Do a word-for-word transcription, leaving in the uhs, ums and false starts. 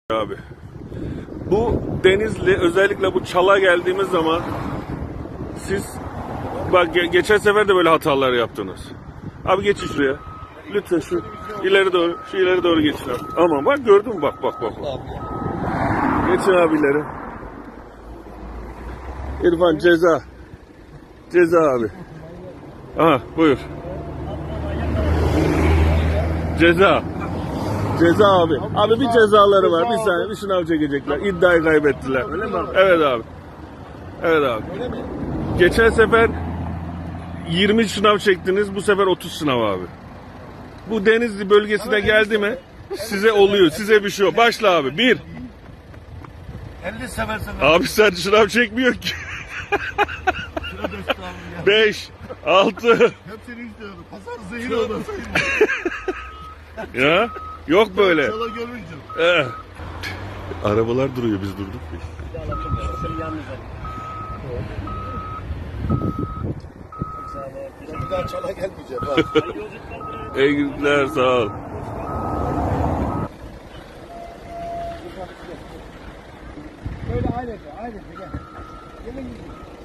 Abi. Bu Denizli, özellikle bu Çal'a geldiğimiz zaman siz bak ge geçen sefer de böyle hatalar yaptınız. Abi geçin şuraya. Lütfen şu ileri doğru, şu ileri doğru geçin abi. Aman bak gördün mü? Bak bak bak. Geçin abi ileri. İrfan ceza. Ceza abi. Aha buyur. Ceza. Ceza abi. Abi bir cezaları var. Bir saniye bir sınav çekecekler. İddiayı kaybettiler. Öyle mi? Evet abi. Evet abi. Geçen sefer yirmi sınav çektiniz. Bu sefer otuz sınav abi. Bu Denizli bölgesine geldi mi size oluyor. Size bir şey yok. Başla abi. Bir. elli seversen. Abi sen sınav çekmiyor ki. Beş. Altı. Hepsini istiyorum. Pazar zehir olur. Ya. Yok böyle. Çala görmeyeceğim. Eh. Arabalar duruyor, biz durduk mu? Bir daha çala gelmeyeceğim. İyi günler, sağ ol. Böyle ailece, ailece gel. Gelin gidelim.